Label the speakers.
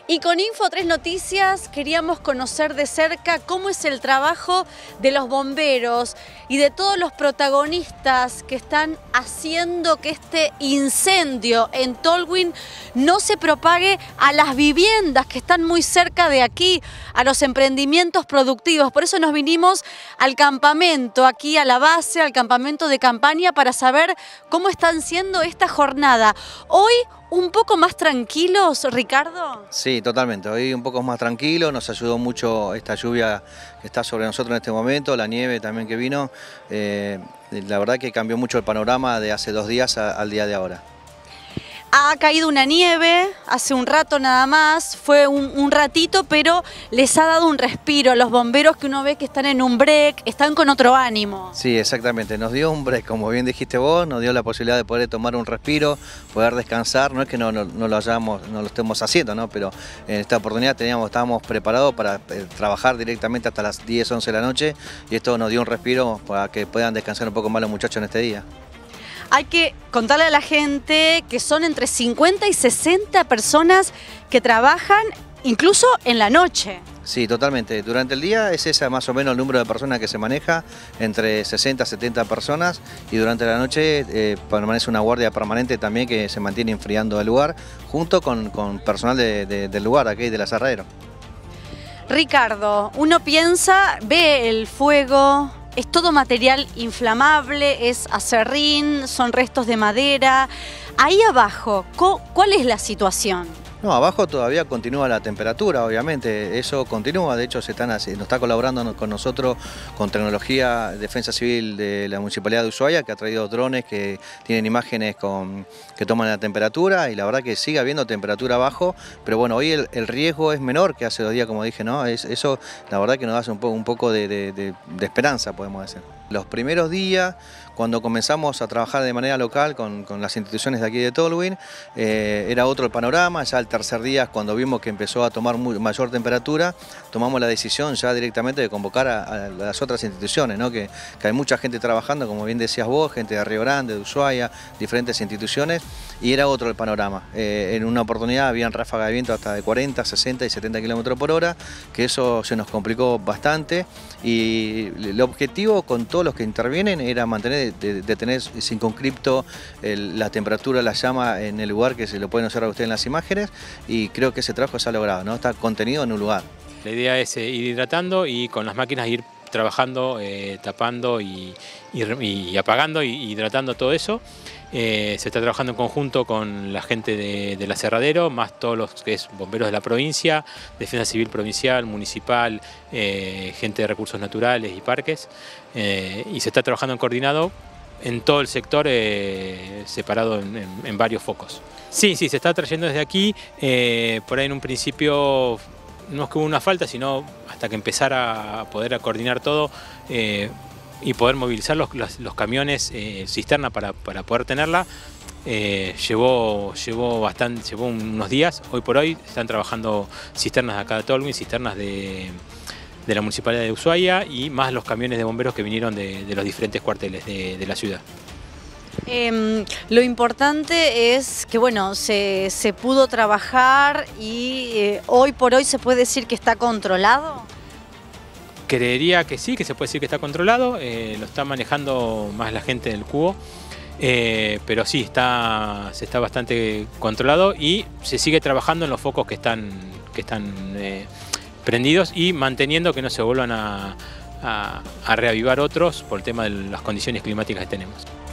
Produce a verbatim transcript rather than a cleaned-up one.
Speaker 1: Y con Info tres Noticias queríamos conocer de cerca cómo es el trabajo de los bomberos y de todos los protagonistas que están haciendo que este incendio en Tolwyn no se propague a las viviendas que están muy cerca de aquí, a los emprendimientos productivos. Por eso nos vinimos al campamento, aquí a la base, al campamento de campaña, para saber cómo están siendo esta jornada. Hoy, ¿un poco más tranquilos, Ricardo?
Speaker 2: Sí, totalmente. Hoy un poco más tranquilo, nos ayudó mucho esta lluvia que está sobre nosotros en este momento, la nieve también que vino. Eh, la verdad que cambió mucho el panorama de hace dos días a, al día de ahora.
Speaker 1: Ha caído una nieve hace un rato nada más, fue un, un ratito, pero les ha dado un respiro a los bomberos, que uno ve que están en un break, están con otro ánimo.
Speaker 2: Sí, exactamente, nos dio un break, como bien dijiste vos, nos dio la posibilidad de poder tomar un respiro, poder descansar. No es que no, no, no lo hayamos, no lo estemos haciendo, ¿no? Pero en esta oportunidad teníamos, estábamos preparados para eh, trabajar directamente hasta las diez, once de la noche, y esto nos dio un respiro para que puedan descansar un poco más los muchachos en este día.
Speaker 1: Hay que contarle a la gente que son entre cincuenta y sesenta personas que trabajan incluso en la noche.
Speaker 2: Sí, totalmente. Durante el día es ese más o menos el número de personas que se maneja, entre sesenta a setenta personas, y durante la noche eh, permanece una guardia permanente también que se mantiene enfriando el lugar, junto con, con personal de, de, del lugar, aquí del aserradero.
Speaker 1: Ricardo, uno piensa, ve el fuego, es todo material inflamable, es acerrín, son restos de madera. Ahí abajo, ¿cuál es la situación?
Speaker 2: No, abajo todavía continúa la temperatura, obviamente, eso continúa. De hecho, se están, nos está colaborando con nosotros con tecnología Defensa Civil de la Municipalidad de Ushuaia, que ha traído drones que tienen imágenes con, que toman la temperatura, y la verdad que sigue habiendo temperatura abajo, pero bueno, hoy el, el riesgo es menor que hace dos días, como dije, ¿no? Es, eso la verdad que nos hace un poco, un poco de, de, de, de esperanza, podemos decir. Los primeros días, cuando comenzamos a trabajar de manera local con, con las instituciones de aquí de Tolwyn, eh, era otro el panorama. Ya el tercer día, cuando vimos que empezó a tomar muy, mayor temperatura, tomamos la decisión ya directamente de convocar a, a las otras instituciones, ¿no? que, que hay mucha gente trabajando, como bien decías vos, gente de Río Grande, de Ushuaia, diferentes instituciones, y era otro el panorama. Eh, en una oportunidad habían ráfagas de viento hasta de cuarenta, sesenta y setenta kilómetros por hora, que eso se nos complicó bastante, y el objetivo con todos los que intervienen era mantener De, de tener circunscripto el, la temperatura, la llama en el lugar, que se lo pueden observar ustedes en las imágenes, y creo que ese trabajo se ha logrado, ¿no? Está contenido en un lugar.
Speaker 3: La idea es eh, ir hidratando y con las máquinas ir trabajando, eh, tapando y, y, y apagando y hidratando todo eso. Eh, se está trabajando en conjunto con la gente de, del aserradero, más todos los que es bomberos de la provincia, Defensa Civil Provincial, Municipal, eh, gente de Recursos Naturales y Parques, eh, y se está trabajando en coordinado en todo el sector, eh, separado en, en, en varios focos. Sí, sí, se está trayendo desde aquí, eh, por ahí en un principio no es que hubo una falta, sino hasta que empezara a poder a coordinar todo, eh, y poder movilizar los, los, los camiones eh, cisterna para, para poder tenerla, eh, llevó, llevó, bastante, llevó unos días. Hoy por hoy están trabajando cisternas de acá de Tolwyn, cisternas de, de la Municipalidad de Ushuaia, y más los camiones de bomberos que vinieron de, de los diferentes cuarteles de, de la ciudad.
Speaker 1: Eh, lo importante es que bueno, se, se pudo trabajar y eh, hoy por hoy se puede decir que está controlado.
Speaker 3: Creería que sí, que se puede decir que está controlado, eh, lo está manejando más la gente del cubo, eh, pero sí, está, se está bastante controlado, y se sigue trabajando en los focos que están, que están eh, prendidos, y manteniendo que no se vuelvan a, a, a reavivar otros por el tema de las condiciones climáticas que tenemos.